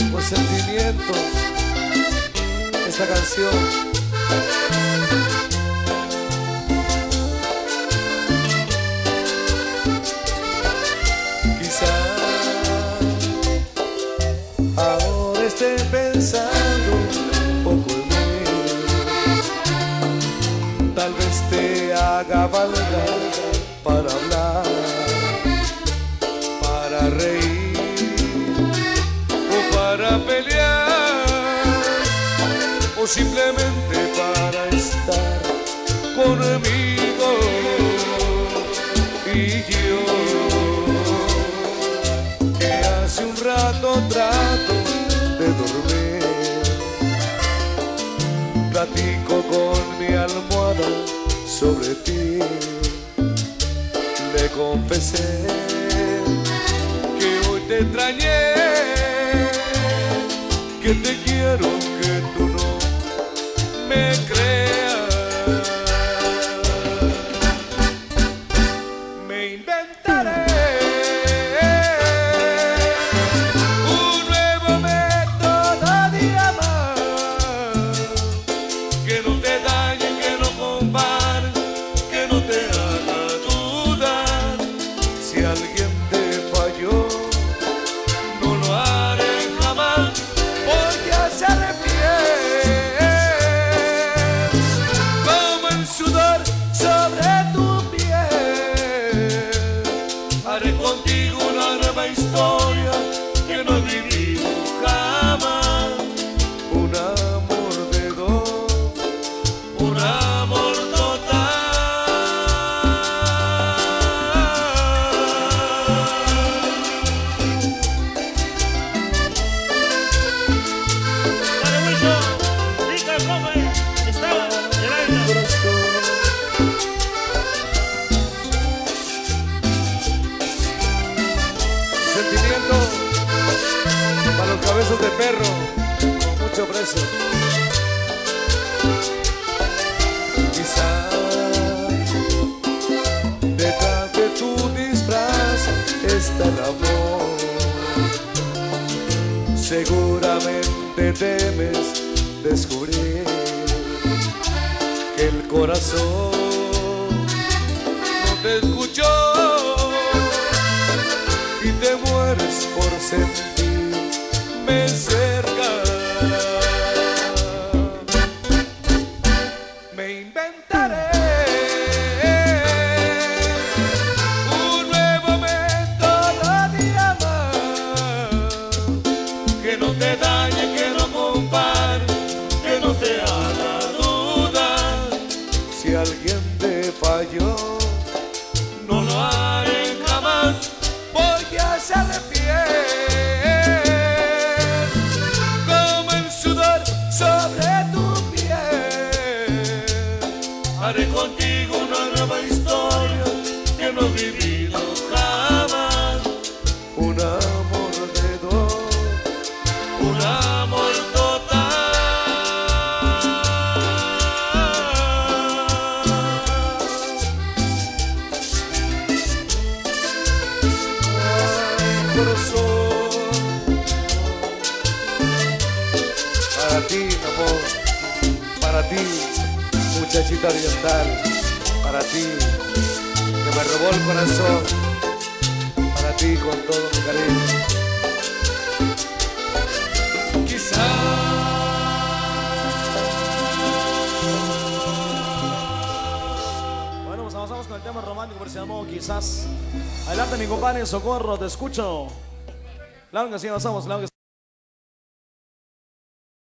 por sentimiento, esta canción. Quizá ahora esté pensando un poco en mí, tal vez te haga falta para hablar, para reír o para pelear, o simplemente para estar conmigo. Y yo, que hace un rato trato de dormir, platico con mi almohada sobre ti. Le confesé que hoy te extrañé, que te quiero, que tú no me creas. Me inventaré un nuevo método de amar, que no te dañe, que no compare, que no te haga dudar. Si alguien te falló, no lo haré jamás, porque seré fiel como el sudor sobre tu piel. Haré contigo una nueva historia que no he vivido jamás. Un amor de dos, un amor total. Dale, Wilson, diga cómo estaba el aire. Sentimiento para los cabezas de perro con mucho precio. Quizá detrás de tu disfraz está el amor. Seguramente temes descubrir que el corazón no te escuchó y te mueres por sentirme cerca. Me inventaré un nuevo método de amar, que no te dañe, que no compare, que no te haga dudar. Si alguien te falló, no lo haré jamás, porque seré fiel como el sudor sobre tu piel. Haré contigo una nueva historia que no he vivido jamás. Un amor de dos, un amor total. Corazón, para ti, mi amor, para ti, muchachita oriental, para ti, que me robó el corazón, para ti con todo mi cariño. Quizá Bueno, pues avanzamos con el tema romántico, por si llamó Quizás. Adelante, mi compadre Socorro, te escucho. Claro que sí, avanzamos, claro que sí.